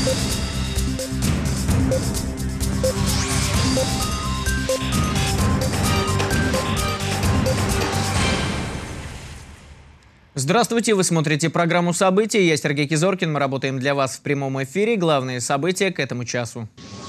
Здравствуйте, вы смотрите программу «События». Я Сергей Кизоркин. Мы работаем для вас в прямом эфире. Главные события к этому часу.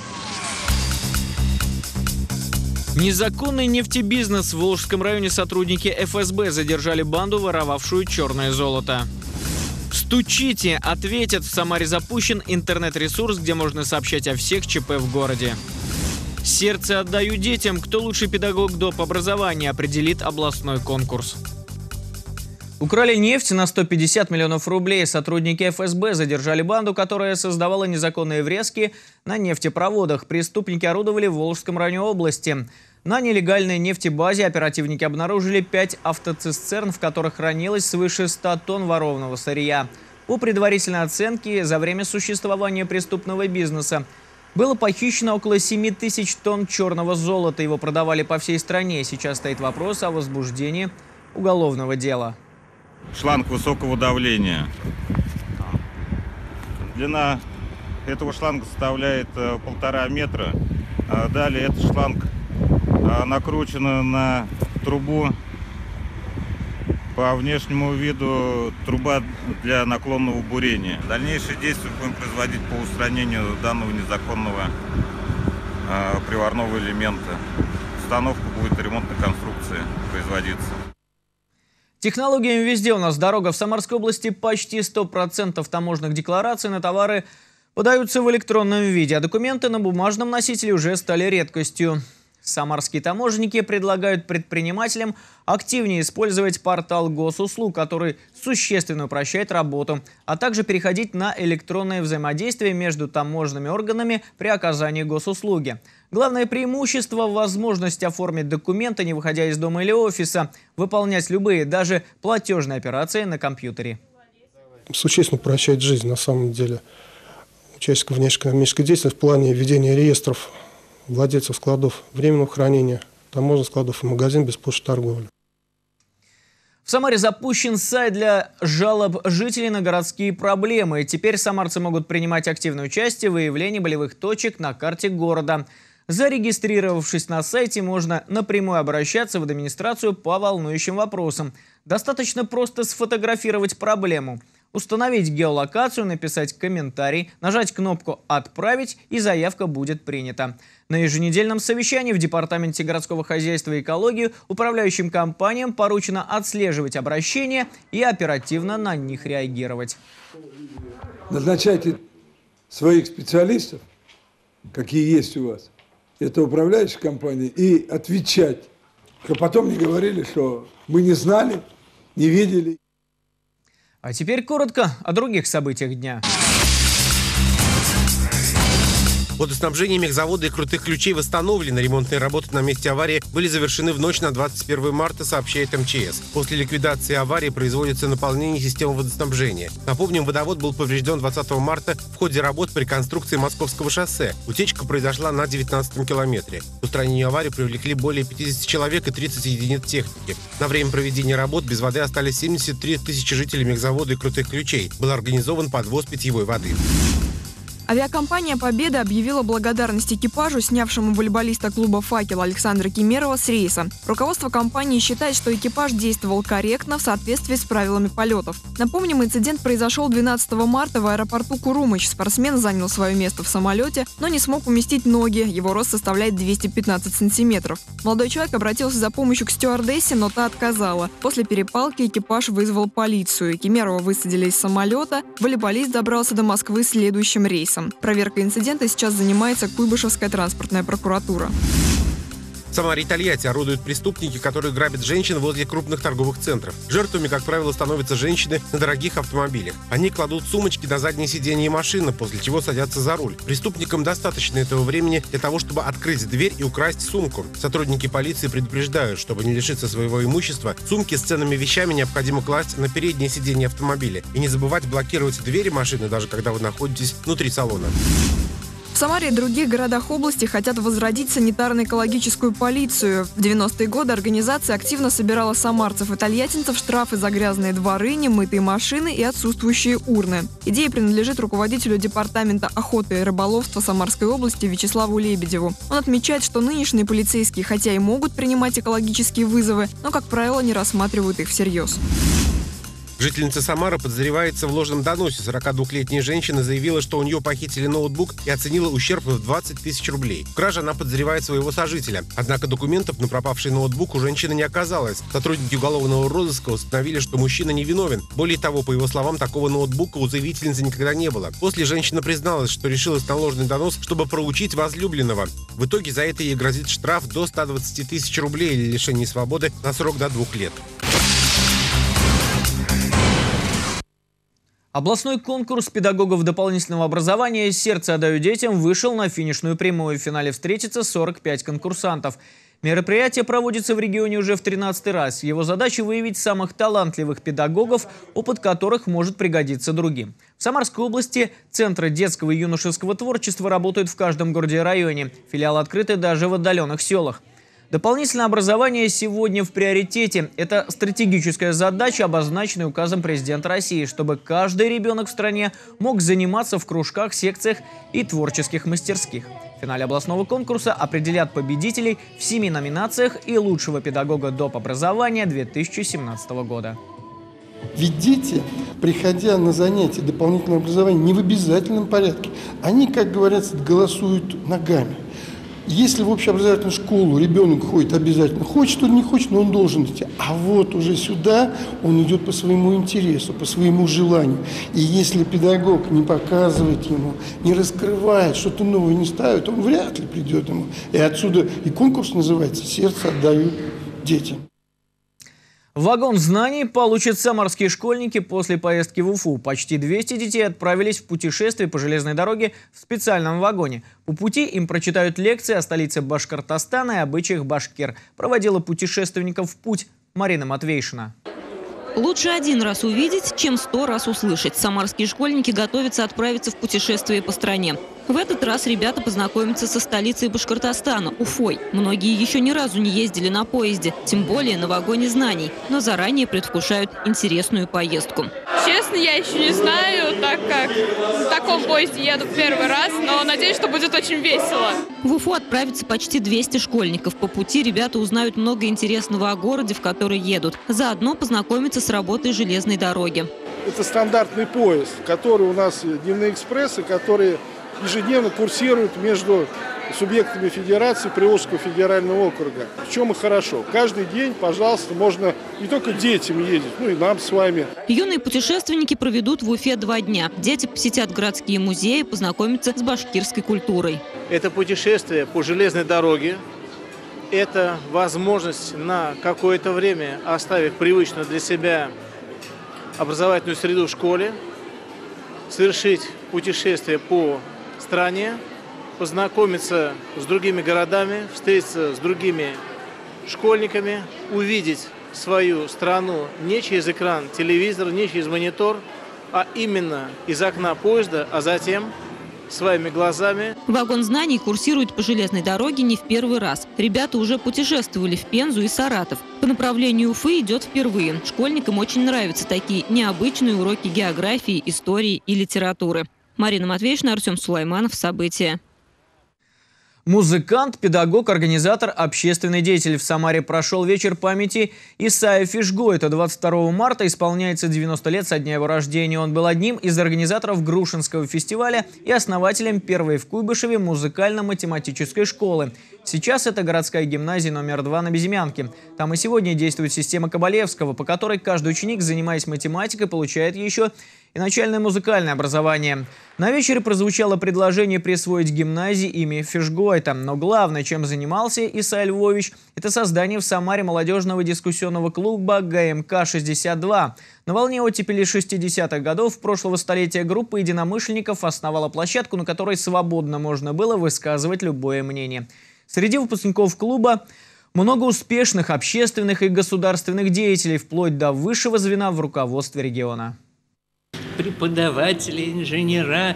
Незаконный нефтебизнес. В Волжском районе сотрудники ФСБ задержали банду, воровавшую черное золото. Стучите, ответят. В Самаре запущен интернет-ресурс, где можно сообщать о всех ЧП в городе. Сердце отдаю детям. Кто лучший педагог доп. Образования, определит областной конкурс. Украли нефть на 150 миллионов рублей. Сотрудники ФСБ задержали банду, которая создавала незаконные врезки на нефтепроводах. Преступники орудовали в Волжском районе области. На нелегальной нефтебазе оперативники обнаружили 5 автоцистерн, в которых хранилось свыше 100 тонн ворованного сырья. По предварительной оценке, за время существования преступного бизнеса было похищено около 7 тысяч тонн черного золота. Его продавали по всей стране. Сейчас стоит вопрос о возбуждении уголовного дела. Шланг высокого давления. Длина этого шланга составляет 1,5 метра. Далее этот шланг накручен на трубу. По внешнему виду труба для наклонного бурения. Дальнейшие действия будем производить по устранению данного незаконного приварного элемента. Установка будет ремонтной конструкции производиться. Технологиями везде у нас дорога. В Самарской области почти 100% таможенных деклараций на товары подаются в электронном виде, а документы на бумажном носителе уже стали редкостью. Самарские таможенники предлагают предпринимателям активнее использовать портал госуслуг, который существенно упрощает работу, а также переходить на электронное взаимодействие между таможенными органами при оказании госуслуги. Главное преимущество – возможность оформить документы, не выходя из дома или офиса, выполнять любые, даже платежные операции на компьютере. Существенно упрощает жизнь, на самом деле, участников внешнеэкономической деятельности в плане ведения реестров владельцев складов временного хранения, таможенных складов и магазин беспошлинной торговли. В Самаре запущен сайт для жалоб жителей на городские проблемы. Теперь самарцы могут принимать активное участие в выявлении болевых точек на карте города. Зарегистрировавшись на сайте, можно напрямую обращаться в администрацию по волнующим вопросам. Достаточно просто сфотографировать проблему, установить геолокацию, написать комментарий, нажать кнопку «Отправить» и заявка будет принята. На еженедельном совещании в Департаменте городского хозяйства и экологии управляющим компаниям поручено отслеживать обращения и оперативно на них реагировать. Назначайте своих специалистов, какие есть у вас, это управляющая компания, и отвечать. Чтобы потом не говорили, что мы не знали, не видели. А теперь коротко о других событиях дня. Водоснабжение мехзавода и крутых ключей восстановлено. Ремонтные работы на месте аварии были завершены в ночь на 21 марта, сообщает МЧС. После ликвидации аварии производится наполнение системы водоснабжения. Напомним, водовод был поврежден 20 марта в ходе работ по реконструкции Московского шоссе. Утечка произошла на 19-м километре. К устранению аварии привлекли более 50 человек и 30 единиц техники. На время проведения работ без воды остались 73 тысячи жителей мехзавода и крутых ключей. Был организован подвоз питьевой воды. Авиакомпания «Победа» объявила благодарность экипажу, снявшему волейболиста клуба «Факел» Александра Кемерова с рейса. Руководство компании считает, что экипаж действовал корректно в соответствии с правилами полетов. Напомним, инцидент произошел 12 марта в аэропорту Курумыч. Спортсмен занял свое место в самолете, но не смог уместить ноги. Его рост составляет 215 сантиметров. Молодой человек обратился за помощью к стюардессе, но та отказала. После перепалки экипаж вызвал полицию. Кемерова высадили из самолета. Волейболист добрался до Москвы следующим рейсом. Проверкой инцидента сейчас занимается Куйбышевская транспортная прокуратура. В Самаре и Тольятти орудуют преступники, которые грабят женщин возле крупных торговых центров. Жертвами, как правило, становятся женщины на дорогих автомобилях. Они кладут сумочки на заднее сиденье машины, после чего садятся за руль. Преступникам достаточно этого времени для того, чтобы открыть дверь и украсть сумку. Сотрудники полиции предупреждают, чтобы не лишиться своего имущества, сумки с ценными вещами необходимо класть на переднее сиденье автомобиля. И не забывать блокировать двери машины, даже когда вы находитесь внутри салона. В Самаре и других городах области хотят возродить санитарно-экологическую полицию. В 90-е годы организация активно собирала самарцев и тольяттинцев штрафы за грязные дворы, немытые машины и отсутствующие урны. Идея принадлежит руководителю департамента охоты и рыболовства Самарской области Вячеславу Лебедеву. Он отмечает, что нынешние полицейские, хотя и могут принимать экологические вызовы, но, как правило, не рассматривают их всерьез. Жительница Самары подозревается в ложном доносе. 42-летняя женщина заявила, что у нее похитили ноутбук и оценила ущерб в 20 тысяч рублей. В краже она подозревает своего сожителя. Однако документов на пропавший ноутбук у женщины не оказалось. Сотрудники уголовного розыска установили, что мужчина невиновен. Более того, по его словам, такого ноутбука у заявительницы никогда не было. После женщина призналась, что решилась на ложный донос, чтобы проучить возлюбленного. В итоге за это ей грозит штраф до 120 тысяч рублей или лишение свободы на срок до 2 лет. Областной конкурс педагогов дополнительного образования «Сердце отдаю детям» вышел на финишную прямую. В финале встретится 45 конкурсантов. Мероприятие проводится в регионе уже в 13-й раз. Его задача – выявить самых талантливых педагогов, опыт которых может пригодиться другим. В Самарской области центры детского и юношеского творчества работают в каждом городе и районе. Филиалы открыты даже в отдаленных селах. Дополнительное образование сегодня в приоритете. Это стратегическая задача, обозначенная указом президента России, чтобы каждый ребенок в стране мог заниматься в кружках, секциях и творческих мастерских. В финале областного конкурса определят победителей в 7 номинациях и лучшего педагога доп. Образования 2017 года. Ведь дети, приходя на занятия дополнительного образования не в обязательном порядке, они, как говорится, голосуют ногами. Если в общеобразовательную школу ребенок ходит обязательно, хочет он, не хочет, но он должен идти. А вот уже сюда он идет по своему интересу, по своему желанию. И если педагог не показывает ему, не раскрывает, что-то новое не ставит, он вряд ли придет ему. И отсюда и конкурс называется «Сердце отдаю детям». Вагон знаний получат самарские школьники после поездки в Уфу. Почти 200 детей отправились в путешествие по железной дороге в специальном вагоне. По пути им прочитают лекции о столице Башкортостана и обычаях башкир. Проводила путешественников в путь Марина Матвейшина. Лучше один раз увидеть, чем 100 раз услышать. Самарские школьники готовятся отправиться в путешествие по стране. В этот раз ребята познакомятся со столицей Башкортостана – Уфой. Многие еще ни разу не ездили на поезде, тем более на вагоне знаний, но заранее предвкушают интересную поездку. Честно, я еще не знаю, так как в таком поезде еду в первый раз, но надеюсь, что будет очень весело. В Уфу отправится почти 200 школьников. По пути ребята узнают много интересного о городе, в который едут. Заодно познакомятся с работой железной дороги. Это стандартный поезд, который у нас дневные экспрессы, которые ежедневно курсируют между субъектами федерации Приволжского федерального округа. В чем и хорошо. Каждый день, пожалуйста, можно не только детям ездить, но и нам с вами. Юные путешественники проведут в Уфе 2 дня. Дети посетят городские музеи, познакомятся с башкирской культурой. Это путешествие по железной дороге. Это возможность на какое-то время, оставив привычную для себя образовательную среду в школе, совершить путешествие по стране, познакомиться с другими городами, встретиться с другими школьниками, увидеть свою страну не через экран телевизора, не через монитор, а именно из окна поезда, а затем своими глазами. Вагон знаний курсирует по железной дороге не в первый раз. Ребята уже путешествовали в Пензу и Саратов. По направлению Уфы идет впервые. Школьникам очень нравятся такие необычные уроки географии, истории и литературы. Марина Матвейшина, Артем Сулайманов. События. Музыкант, педагог, организатор, общественный деятель. В Самаре прошел вечер памяти Исаия Фишго. Это 22 марта исполняется 90 лет со дня его рождения. Он был одним из организаторов Грушинского фестиваля и основателем первой в Куйбышеве музыкально-математической школы. Сейчас это городская гимназия номер 2 на Безымянке. Там и сегодня действует система Кабалевского, по которой каждый ученик, занимаясь математикой, получает еще и начальное музыкальное образование. На вечере прозвучало предложение присвоить гимназии имя Фишгойта. Но главное, чем занимался Исай Львович, это создание в Самаре молодежного дискуссионного клуба ГМК-62. На волне оттепели 60-х годов прошлого столетия группа единомышленников основала площадку, на которой свободно можно было высказывать любое мнение. Среди выпускников клуба много успешных общественных и государственных деятелей, вплоть до высшего звена в руководстве региона. преподаватели, инженера,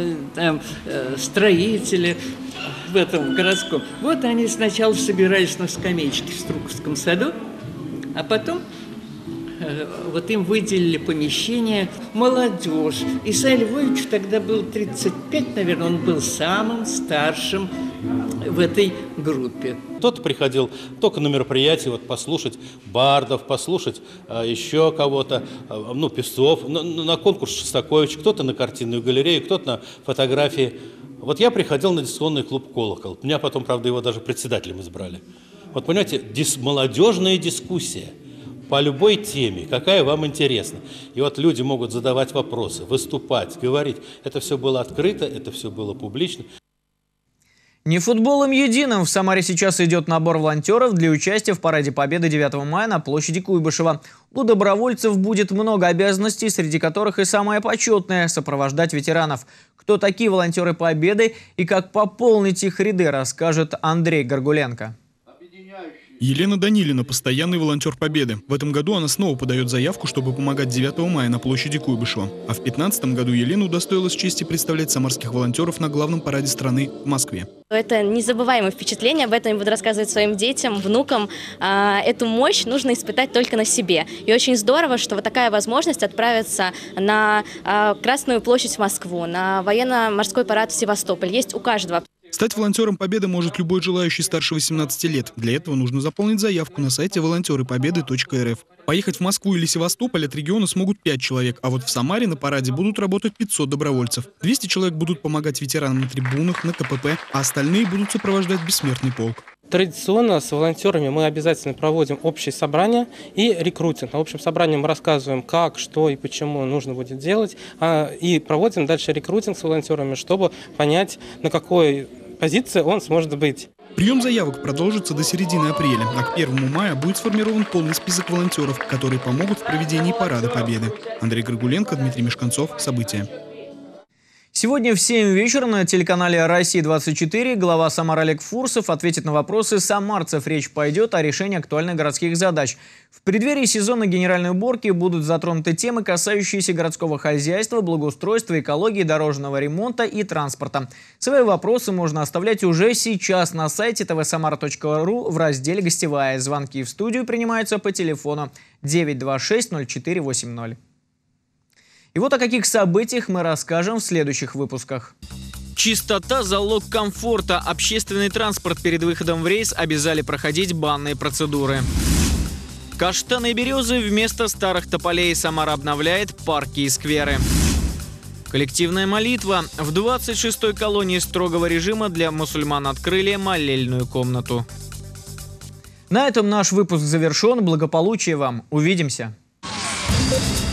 строители в этом городском. Вот они сначала собирались на скамеечке в Струковском саду, а потом вот им выделили помещение молодежь. Исаиль Львовичу тогда было 35, наверное, он был самым старшим в этой группе. Кто-то приходил только на мероприятие, вот послушать бардов, послушать еще кого-то, певцов, на конкурс Шостаковича, кто-то на картинную галерею, кто-то на фотографии. Вот я приходил на дискуссионный клуб «Колокол». Меня потом, правда, его даже председателем избрали. Вот понимаете, молодежная дискуссия по любой теме, какая вам интересна. И вот люди могут задавать вопросы, выступать, говорить. Это все было открыто, это все было публично. Не футболом единым. В Самаре сейчас идет набор волонтеров для участия в параде Победы 9 мая на площади Куйбышева. У добровольцев будет много обязанностей, среди которых и самое почетное – сопровождать ветеранов. Кто такие волонтеры Победы и как пополнить их ряды, расскажет Андрей Горгуленко. Елена Данилина – постоянный волонтер Победы. В этом году она снова подает заявку, чтобы помогать 9 мая на площади Куйбышева. А в 2015 году Елена удостоилась чести представлять самарских волонтеров на главном параде страны в Москве. Это незабываемое впечатление, об этом я буду рассказывать своим детям, внукам. Эту мощь нужно испытать только на себе. И очень здорово, что вот такая возможность отправиться на Красную площадь в Москву, на военно-морской парад в Севастополь есть у каждого. Стать волонтером Победы может любой желающий старше 18 лет. Для этого нужно заполнить заявку на сайте волонтерыпобеды.рф. Поехать в Москву или Севастополь от региона смогут 5 человек, а вот в Самаре на параде будут работать 500 добровольцев. 200 человек будут помогать ветеранам на трибунах, на КПП, а остальные будут сопровождать бессмертный полк. Традиционно с волонтерами мы обязательно проводим общее собрание и рекрутинг. На общем собрании мы рассказываем, как, что и почему нужно будет делать, и проводим дальше рекрутинг с волонтерами, чтобы понять, на какой позиции он сможет быть. Прием заявок продолжится до середины апреля, а к 1 мая будет сформирован полный список волонтеров, которые помогут в проведении Парада Победы. Андрей Горгуленко, Дмитрий Мешканцов. События. Сегодня в 7 вечера на телеканале «Россия-24» глава Самары Олег Фурсов ответит на вопросы самарцев. Речь пойдет о решении актуальных городских задач. В преддверии сезона генеральной уборки будут затронуты темы, касающиеся городского хозяйства, благоустройства, экологии, дорожного ремонта и транспорта. Свои вопросы можно оставлять уже сейчас на сайте tvsamara.ru в разделе «Гостевая». Звонки в студию принимаются по телефону 926-0480. И вот о каких событиях мы расскажем в следующих выпусках. Чистота – залог комфорта. Общественный транспорт перед выходом в рейс обязали проходить банные процедуры. Каштаны и березы вместо старых тополей. Самара обновляет парки и скверы. Коллективная молитва. В 26-й колонии строгого режима для мусульман открыли молельную комнату. На этом наш выпуск завершен. Благополучия вам. Увидимся.